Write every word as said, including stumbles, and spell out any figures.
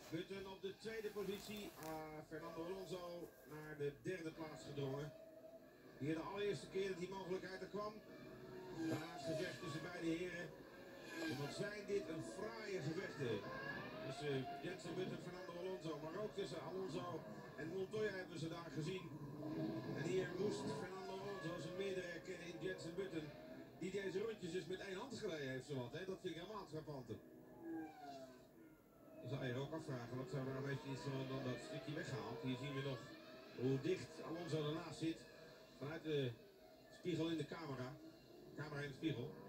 Button op de tweede positie. Uh, Fernando Alonso naar de derde plaats gedrongen. Hier de allereerste keer dat die mogelijkheid er kwam. Daarnaast gevecht tussen beide heren. En wat zijn dit een fraaie gevechten. Tussen Jenson Button en Fernando Alonso. Maar ook tussen Alonso en Montoya hebben ze daar gezien. En hier moest Fernando Alonso zijn meerdere herkennen in Jenson Button. Die deze rondjes dus met één hand gereden heeft zowat. Hè? Dat vind ik helemaal frappant. Dan zou je ook afvragen, wat zou er een beetje iets van dan dat stukje weggehaald. Hier zien we nog hoe dicht Alonso ernaast zit. Vanuit de spiegel in de camera. Camera in de spiegel.